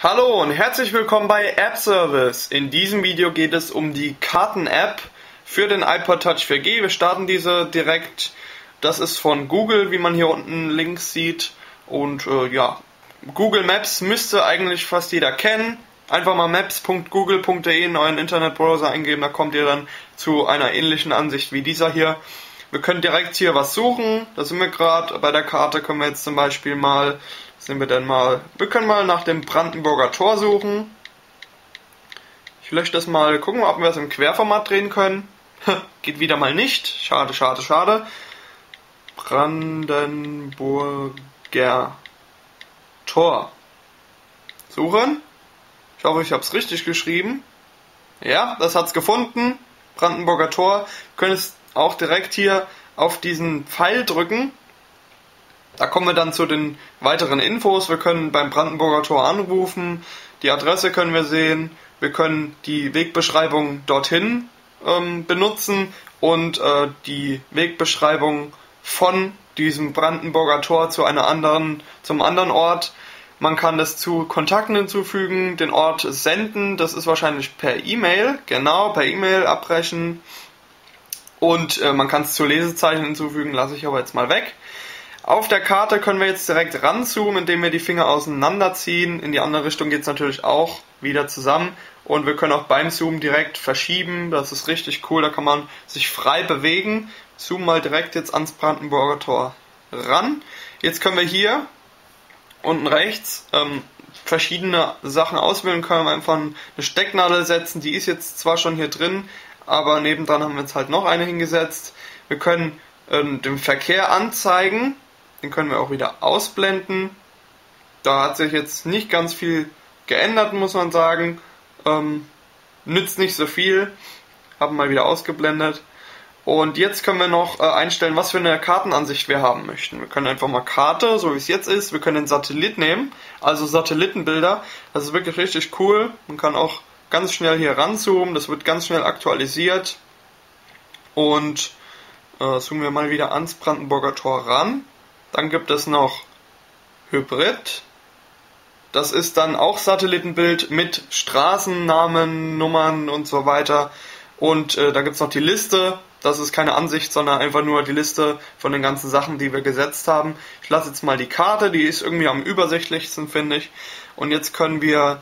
Hallo und herzlich willkommen bei App Service. In diesem Video geht es um die Karten-App für den iPod Touch 4G. Wir starten diese direkt. Das ist von Google, wie man hier unten links sieht. Und ja, Google Maps müsste eigentlich fast jeder kennen. Einfach mal maps.google.de in euren Internetbrowser eingeben, da kommt ihr dann zu einer ähnlichen Ansicht wie dieser hier. Wir können direkt hier was suchen, da sind wir gerade. Bei der Karte können wir jetzt zum Beispiel mal, wir können mal nach dem Brandenburger Tor suchen. Ich lösche das mal, gucken wir, ob wir es im Querformat drehen können. Geht wieder mal nicht, schade, schade, schade. Brandenburger Tor. Suchen. Ich hoffe, ich habe es richtig geschrieben. Ja, das hat es gefunden. Brandenburger Tor. Wir können es auch direkt hier auf diesen Pfeil drücken. Da kommen wir dann zu den weiteren Infos. Wir können beim Brandenburger Tor anrufen. Die Adresse können wir sehen. Wir können die Wegbeschreibung dorthin benutzen und die Wegbeschreibung von diesem Brandenburger Tor zum anderen Ort. Man kann das zu Kontakten hinzufügen, den Ort senden, das ist wahrscheinlich per E-Mail, genau, per E-Mail abbrechen. Und man kann es zu Lesezeichen hinzufügen, lasse ich aber jetzt mal weg. Auf der Karte können wir jetzt direkt ranzoomen, indem wir die Finger auseinanderziehen. In die andere Richtung geht es natürlich auch wieder zusammen. Und wir können auch beim Zoomen direkt verschieben, das ist richtig cool, da kann man sich frei bewegen. Zoom mal direkt jetzt ans Brandenburger Tor ran. Jetzt können wir hier unten rechts verschiedene Sachen auswählen, können wir einfach eine Stecknadel setzen, die ist jetzt zwar schon hier drin, aber nebendran haben wir jetzt halt noch eine hingesetzt. Wir können den Verkehr anzeigen, den können wir auch wieder ausblenden. Da hat sich jetzt nicht ganz viel geändert, muss man sagen. Nützt nicht so viel, haben mal wieder ausgeblendet. Und jetzt können wir noch einstellen, was für eine Kartenansicht wir haben möchten. Wir können einfach mal Karte, so wie es jetzt ist. Wir können den Satellit nehmen, also Satellitenbilder. Das ist wirklich richtig cool. Man kann auch ganz schnell hier ranzoomen. Das wird ganz schnell aktualisiert. Und zoomen wir mal wieder ans Brandenburger Tor ran. Dann gibt es noch Hybrid. Das ist dann auch Satellitenbild mit Straßennamen, Nummern und so weiter. Und da gibt es noch die Liste. Das ist keine Ansicht, sondern einfach nur die Liste von den ganzen Sachen, die wir gesetzt haben. Ich lasse jetzt mal die Karte, die ist irgendwie am übersichtlichsten, finde ich. Und jetzt können wir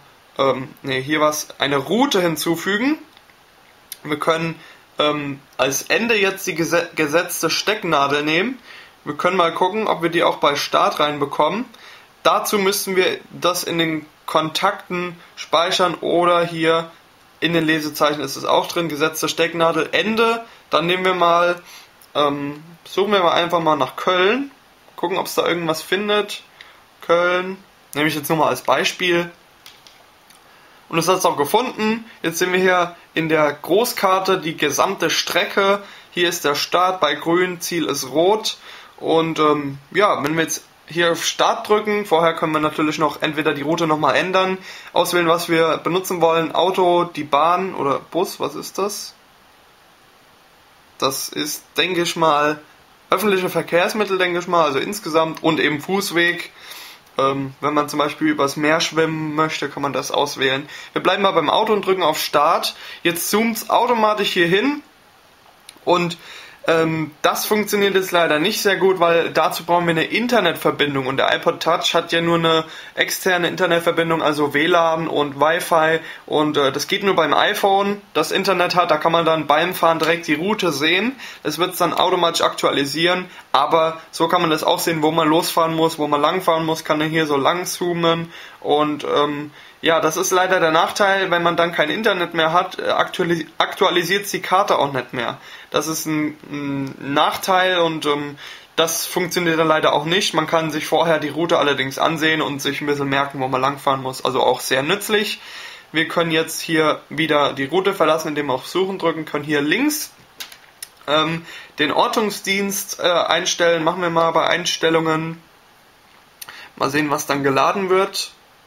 eine Route hinzufügen. Wir können als Ende jetzt die gesetzte Stecknadel nehmen. Wir können mal gucken, ob wir die auch bei Start reinbekommen. Dazu müssten wir das in den Kontakten speichern oder hier in den Lesezeichen ist es auch drin, gesetzte Stecknadel, Ende. Dann nehmen wir mal, suchen wir mal einfach mal nach Köln, gucken, ob es da irgendwas findet. Köln, nehme ich jetzt nur mal als Beispiel. Und das hat es auch gefunden. Jetzt sehen wir hier in der Großkarte die gesamte Strecke. Hier ist der Start bei grün, Ziel ist rot. Und ja, wenn wir jetzt hier auf Start drücken, vorher können wir natürlich noch entweder die Route nochmal ändern, auswählen, was wir benutzen wollen, Auto, die Bahn oder Bus, was ist das? Das ist, denke ich mal, öffentliche Verkehrsmittel, denke ich mal, also insgesamt und eben Fußweg. Wenn man zum Beispiel übers Meer schwimmen möchte, kann man das auswählen. Wir bleiben mal beim Auto und drücken auf Start. Jetzt zoomt es automatisch hier hin und das funktioniert jetzt leider nicht sehr gut, weil dazu brauchen wir eine Internetverbindung und der iPod Touch hat ja nur eine externe Internetverbindung, also WLAN und Wi-Fi und das geht nur beim iPhone, das Internet hat, da kann man dann beim Fahren direkt die Route sehen, es wird es dann automatisch aktualisieren, aber so kann man das auch sehen, wo man losfahren muss, wo man langfahren muss, kann er hier so lang zoomen und ja, das ist leider der Nachteil, wenn man dann kein Internet mehr hat, aktualisiert die Karte auch nicht mehr. Das ist ein Nachteil und das funktioniert dann leider auch nicht. Man kann sich vorher die Route allerdings ansehen und sich ein bisschen merken, wo man langfahren muss. Also auch sehr nützlich. Wir können jetzt hier wieder die Route verlassen, indem wir auf Suchen drücken, können hier links den Ortungsdienst einstellen. Machen wir mal bei Einstellungen. Mal sehen, was dann geladen wird.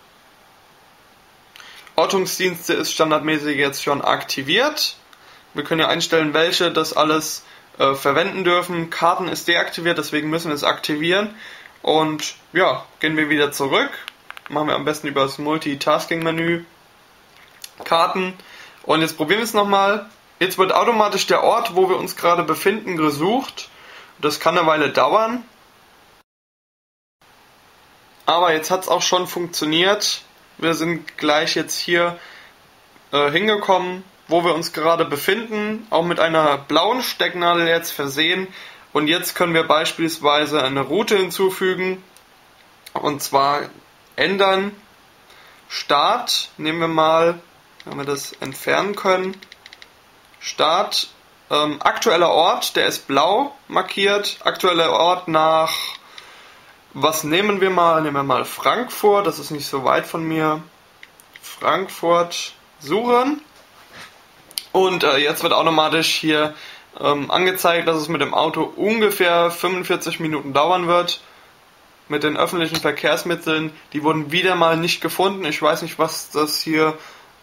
Ortungsdienste ist standardmäßig jetzt schon aktiviert. Wir können ja einstellen, welche das alles verwenden dürfen. Karten ist deaktiviert, deswegen müssen wir es aktivieren. Und ja, gehen wir wieder zurück. Machen wir am besten über das Multitasking-Menü. Karten. Und jetzt probieren wir es nochmal. Jetzt wird automatisch der Ort, wo wir uns gerade befinden, gesucht. Das kann eine Weile dauern. Aber jetzt hat es auch schon funktioniert. Wir sind gleich jetzt hier hingekommen, wo wir uns gerade befinden. Auch mit einer blauen Stecknadel jetzt versehen. Und jetzt können wir beispielsweise eine Route hinzufügen. Und zwar ändern. Start. Nehmen wir mal, wenn wir das entfernen können. Start. Aktueller Ort, der ist blau markiert. Aktueller Ort nach, was nehmen wir mal? Nehmen wir mal Frankfurt, das ist nicht so weit von mir. Frankfurt suchen. Und jetzt wird automatisch hier angezeigt, dass es mit dem Auto ungefähr 45 Minuten dauern wird. Mit den öffentlichen Verkehrsmitteln, die wurden wieder mal nicht gefunden. Ich weiß nicht, was das hier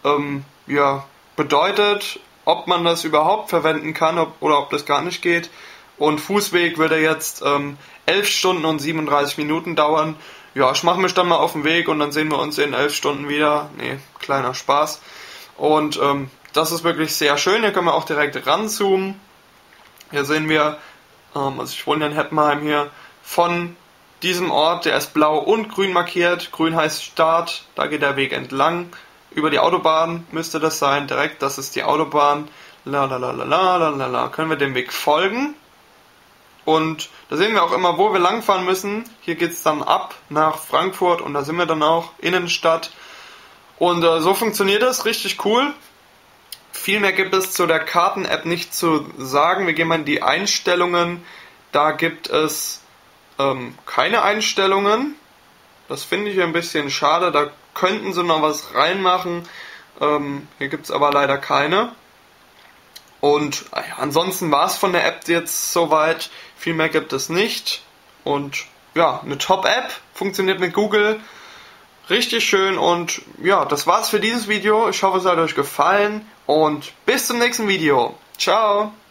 bedeutet. Ob man das überhaupt verwenden kann oder ob das gar nicht geht. Und Fußweg würde jetzt 11 Stunden und 37 Minuten dauern. Ja, ich mache mich dann mal auf den Weg und dann sehen wir uns in 11 Stunden wieder. Nee, kleiner Spaß. Und das ist wirklich sehr schön. Hier können wir auch direkt ranzoomen. Hier sehen wir, also ich wohne in Heppenheim hier, von diesem Ort, der ist blau und grün markiert. Grün heißt Start, da geht der Weg entlang. Über die Autobahn müsste das sein, direkt, das ist die Autobahn. Können wir dem Weg folgen. Und da sehen wir auch immer, wo wir langfahren müssen. Hier geht es dann ab nach Frankfurt und da sind wir dann auch, Innenstadt. Und so funktioniert das, richtig cool. Viel mehr gibt es zu der Karten-App nicht zu sagen. Wir gehen mal in die Einstellungen. Da gibt es keine Einstellungen. Das finde ich ein bisschen schade. Da könnten sie noch was reinmachen. Hier gibt es aber leider keine. Und ja, ansonsten war es von der App jetzt soweit. Viel mehr gibt es nicht. Und ja, eine Top-App. Funktioniert mit Google. Richtig schön. Und ja, das war's für dieses Video. Ich hoffe, es hat euch gefallen. Und bis zum nächsten Video. Ciao.